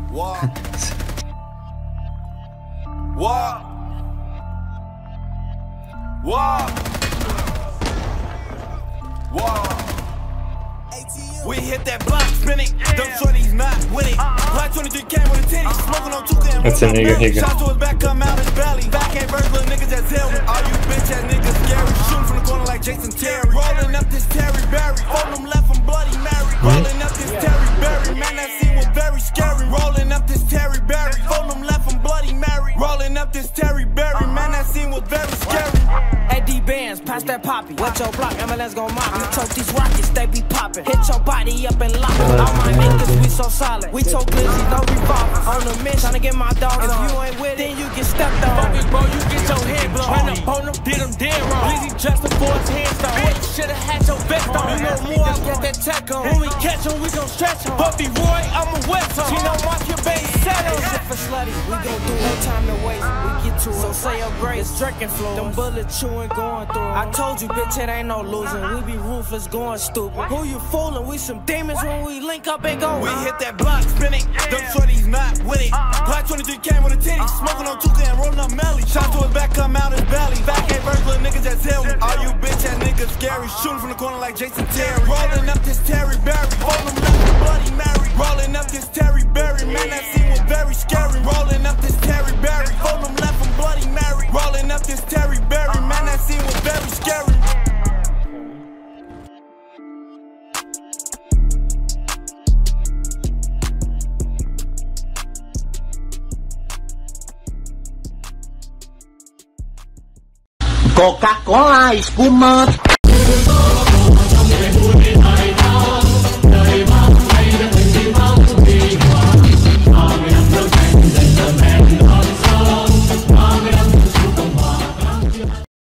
What? What? What? What? We hit that block, spinning. Them shorties not with it. Black 23 came with a titty, smoking on 2K and That's a nigga, he shot to his back, come out his belly. Back ain't verse, little niggas that's hell. All you bitch ass niggas scary. Shooting from the corner like Jason Terry. Rolling up this Terry Berry. Fold them left from Bloody Mary. Rolling up this Terry Berry. Man, that scene was very scary. Rolling up this Terry Berry. Fold them left from Bloody Mary. Rolling up this Terry Berry. Man, that scene was very scary. AD bands, pass that poppy. Watch your block, MLS gon' mop. We told these rockets, they be poppin'. Hit your body up and lock it. All my niggas, we so solid. We told glizzy, no revolvers. On the mission, tryna get my dog. If you ain't with it, then you get stepped on. Fuck it, bro, you get your head blown. Ran up on him, did him dead wrong. Glizzy just before his hands down. Boy, you shoulda had your vest on. You know Muwop got that tech on. When we catch him, we gon' stretch him. Buffy Roy, I'm a wet on. She don't want your baby settle. Shit for slutty, we gon' do no time to waste. We get to it, so say your grace. It's drinking flow. Them bullet chewing going through. I told you, bitch, it ain't no losing. We be ruthless, going stupid. Who you fooling? We some demons when we link up and go. We hit that block, spinning. Them shorties not with it. Black 23 came with a titty, smoking on 2K and rolling up Melly. Shot to his back, come out his belly. Back ain't verse, little niggas that's hell. All you bitch ass niggas scary. Shooting from the corner like Jason Terry. Rolling up this Terry Berry. Fold them left from Bloody Mary. Rolling up this Terry Berry. Man, that scene was very scary. Rolling up this Terry Berry. Fold them left from Bloody Mary. Rolling up this Terry Berry. Man, that scene was very scary. Coca-Cola, espumante.